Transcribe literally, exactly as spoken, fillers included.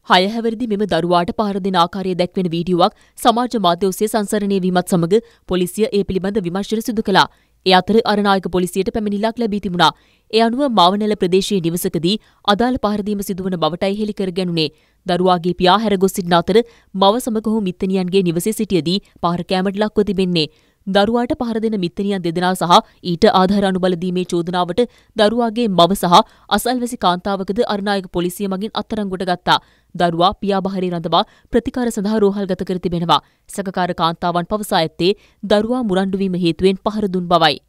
හය හැවිරිදි මෙම දරුවාට පහර දෙන ආකාරය දැක්වෙන වීඩියෝවක් සමාජ මාධ්‍ය ඔස්සේ සංසරණය වීමත් සමග පොලිසිය ඒ පිළිබඳ විමර්ශන සිදු කළා. ඒ අතර අරනායක පොලිසියට පැමිණිල්ලක් ලැබී තිබුණා. ඒ අනුව මාවනැල ප්‍රදේශයේ නිවසකදී අදාළ පහර දීම සිදුවන බවටයි හෙළි කර ගැනුණේ. දරුවාගේ පියා හැර ගොස් සිටින අතර මව සමග ඔහු මිත්තණියන්ගේ නිවසේ සිටියදී පහර කෑමට ලක්ව තිබෙන්නේ. දරුවාට පහර දෙන මිත්තණියන් දෙදෙනා සහ ඊට ආධාර අනුබල දීමේ චෝදනාවට දරුවාගේ මව සහ අසල්වැසි කාන්තාවකද අරනායක පොලිසිය මගින් අත්අඩංගුවට ගත්තා. දරුවා පියා බහරේ රඳවා ප්‍රතිකාර සඳහා රෝහල්ගත කර තිබෙනවා. සැකකාර කාන්තාවන් පවසා ඇත්තේ දරුවා මුරණ්ඩු වීම හේතුවෙන් පහර දුන් බවයි.